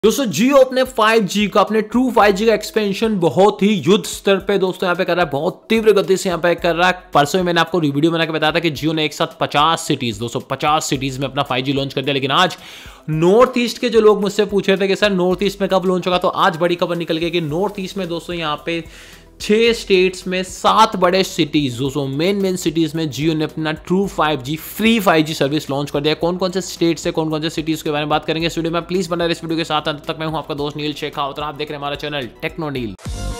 दोस्तों जियो अपने 5G का अपने ट्रू 5G का एक्सपेंशन बहुत ही युद्ध स्तर पे दोस्तों यहाँ पे कर रहा है, बहुत तीव्र गति से यहाँ पे कर रहा है। परसों ही मैंने आपको वीडियो बना के बताया था कि जियो ने एक साथ 50 सिटीज दोस्तों 50 सिटीज में अपना 5G लॉन्च कर दिया। लेकिन आज नॉर्थ ईस्ट के जो लोग मुझसे पूछ रहे थे कि सर नॉर्थ ईस्ट में कब लॉन्च होगा, तो आज बड़ी खबर निकल गई कि नॉर्थ ईस्ट में दोस्तों यहाँ पे 6 स्टेट्स में 7 बड़े सिटीज दोस्तों मेन सिटीज में जियो ने अपना true 5G free 5G service launch कर दिया। कौन कौन से स्टेट्स से कौन कौन से सिटीज के बारे में बात करेंगे इस वीडियो में। प्लीज बना रहे इस वीडियो के साथ अंत तक। मैं हूं आपका दोस्त नील शेखावत और आप देख रहे हैं हमारा चैनल टेक्नो नील।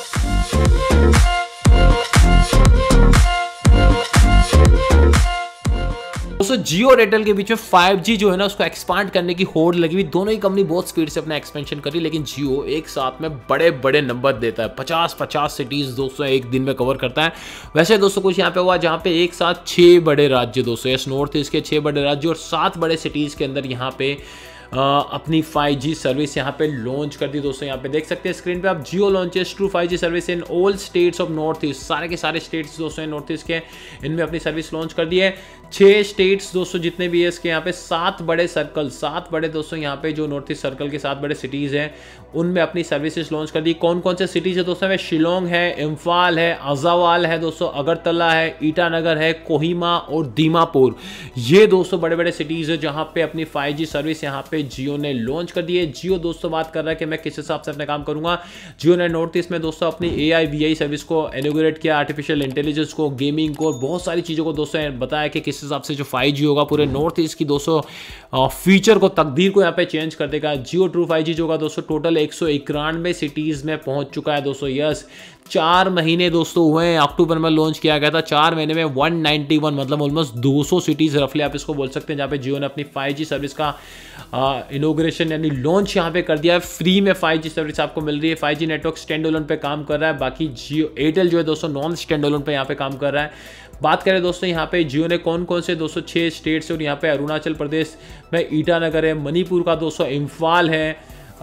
दोस्तों जियो और एयरटेल के बीच में 5G जो है ना उसको एक्सपांड करने की होड़ लगी हुई। दोनों ही कंपनी बहुत स्पीड से अपना एक्सपेंशन कर रही, लेकिन जियो एक साथ में बड़े बड़े नंबर देता है। 50 सिटीज दोस्तों एक दिन में कवर करता है। वैसे दोस्तों कुछ यहाँ पे हुआ जहाँ पे एक साथ 6 बड़े राज्य दोस्तों नॉर्थ ईस्ट के 6 बड़े राज्य और 7 बड़े सिटीज के अंदर यहाँ पे अपनी 5G सर्विस यहाँ पे लॉन्च कर दी। दोस्तों यहाँ पे देख सकते हैं स्क्रीन पे आप Jio launches true 5G service in all states of north east. सारे के सारे स्टेट्स दोस्तों नॉर्थ ईस्ट के इनमें अपनी सर्विस लॉन्च कर दी है। 6 स्टेट्स दोस्तों जितने भी है इसके यहाँ पे 7 बड़े सर्कल 7 बड़े दोस्तों यहाँ पे जो नॉर्थ ईस्ट सर्कल के 7 बड़े सिटीज हैं उनमें अपनी सर्विसेज लॉन्च कर दी। कौन कौन से सिटीज है दोस्तों में शिलोंग है, इम्फाल है, अजावाल है दोस्तों, अगरतला है, ईटानगर है, कोहिमा और दीमापुर। ये दोस्तों बड़े बड़े सिटीज है जहाँ पे अपनी 5G सर्विस यहाँ पे जियो ने लॉन्च कर दी है। जियो दोस्तों बात कर रहा है कि मैं किस हिसाब से अपना काम करूंगा। जियो ने नॉर्थ ईस्ट में दोस्तों अपनी AI VI सर्विस को इनॉग्रेट किया, आर्टिफिशियल इंटेलिजेंस को, गेमिंग को, बहुत सारी चीज़ों को दोस्तों बताया कि किस हिसाब से जो 5G होगा पूरे नॉर्थ ईस्ट की दोस्तों फीचर को, तकदीर को यहाँ पे चेंज कर देगा। जियो ट्रू 5G जो होगा दोस्तों टोटल 191 सिटीज में पहुंच चुका है दोस्तों। यस 4 महीने दोस्तों हुए हैं, अक्टूबर में लॉन्च किया गया था। 4 महीने में 191 मतलब ऑलमोस्ट 200 सिटीज रफली आप इसको बोल सकते हैं जहाँ पे जियो ने अपनी 5G सर्विस का इनॉग्रेशन यानी लॉन्च यहाँ पे कर दिया है। फ्री में 5G सर्विस आपको मिल रही है। 5G नेटवर्क स्टैंड अलोन पे काम कर रहा है। बाकी जियो एयरटेल जो है दोस्तों नॉन स्टैंड अलोन पे यहाँ पे काम कर रहा है। बात करें दोस्तों यहाँ पे जियो ने कौन कौन से दोस्तों 6 स्टेट्स और यहाँ पे अरुणाचल प्रदेश में ईटानगर है, मणिपुर का दोस्तों इम्फाल है,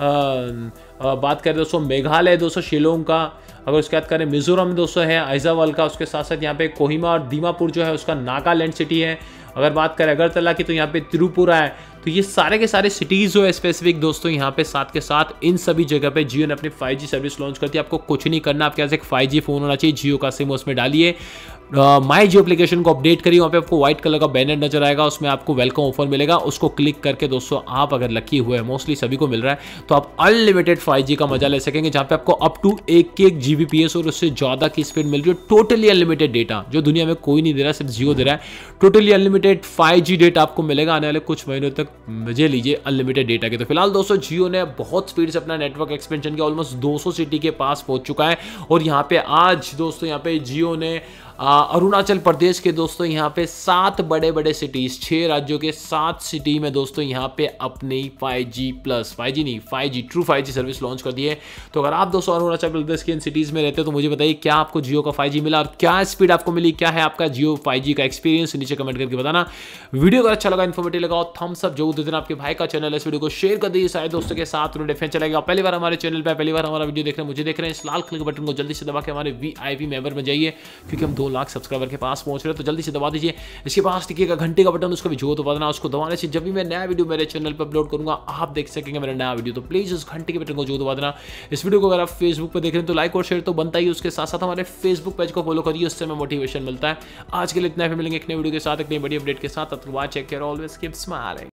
बात करें दोस्तों मेघालय दोस्तों शिलोंग का, अगर उसके बात करें मिजोरम दोस्तों है अइजावाल का, उसके साथ साथ यहाँ पे कोहिमा और दीमापुर जो है उसका नागालैंड सिटी है। अगर बात करें अगरतला की तो यहाँ पे त्रिपुरा है। तो ये सारे के सारे सिटीज जो है स्पेसिफिक दोस्तों यहाँ पे साथ के साथ इन सभी जगह पे जियो ने अपनी 5G सर्विस लॉन्च कर दी। आपको कुछ नहीं करना, आपके पास एक 5G फोन होना चाहिए, जियो का सिम उसमें डालिए, माई जियो एप्लीकेशन को अपडेट करिए, वहाँ पे आपको व्हाइट कलर का बैनर नजर आएगा, उसमें आपको वेलकम ऑफर मिलेगा। उसको क्लिक करके दोस्तों आप अगर लकी हुए, मोस्टली सभी को मिल रहा है, तो आप अनलिमिटेड 5G का मजा ले सकेंगे जहाँ पे आपको अप टू 1 Gbps और उससे ज़्यादा की स्पीड मिल रही है। टोटली अनलिमिटेड डेटा जो दुनिया में कोई नहीं दे रहा, सिर्फ जियो दे रहा है। टोटली अनलिमिटेड 5G डेटा आपको मिलेगा आने वाले कुछ महीनों तक। मजे लीजिए अनलिमिटेड डेटा के। तो फिलहाल दोस्तों जियो ने बहुत स्पीड से अपना नेटवर्क एक्सपेंशन किया, ऑलमोस्ट 200 सिटी के पास पहुंच चुका है। और यहाँ पे आज दोस्तों यहाँ पे जियो ने अरुणाचल प्रदेश के दोस्तों यहाँ पे 7 बड़े बड़े सिटीज 6 राज्यों के 7 सिटी में दोस्तों यहाँ पे अपनी 5G true 5G service launch कर दी है। तो अगर आप दोस्तों अरुणाचल प्रदेश के इन सिटीज में रहते हो तो मुझे बताइए क्या आपको जियो का 5G मिला और क्या स्पीड आपको मिली, क्या है आपका जियो 5G का एक्सपीरियंस, नीचे कमेंट करके बताना। वीडियो अगर अच्छा लगा, इन्फॉर्मेटिव लगा, थम्स अप जरूर दे देना। आपके भाई का चैनल है, इस वीडियो को शेयर कर दीजिए सारे दोस्तों के साथ। डिफेंस चलेगा। पहली बार हमारे चैनल पर पहली बार हमारा वीडियो देख रहे हैं, मुझे देख रहे हैं, इस लाल कलर के बटन को जल्दी से दबा के हमारे VIP मेंबर में जाइए, क्योंकि हम 2 लाख सब्सक्राइबर के पास पहुंच रहे हैं। तो जल्दी से दबा दीजिए। इसके पास टिकेगा घंटे का बटन, उसको भी जो दबा देना। उसको दबाने से जब भी मैं नया वीडियो मेरे चैनल पर अपलोड करूंगा आप देख सकेंगे मेरा नया वीडियो। तो प्लीज उस घंटे के बटन को जो दबा देना। इस वीडियो को अगर आप फेसबुक पर देख रहे हैं तो लाइक और शेयर तो बनता ही, उसके साथ साथ हमारे फेसबुक पेज को फॉलो करिए, उससे हमें मोटिवेशन मिलता है। आज के लिए इतना ही, मिलेंगे एक नए वीडियो के साथ, एक नई बड़ी अपडेट के साथ। Check care, always keep smiling.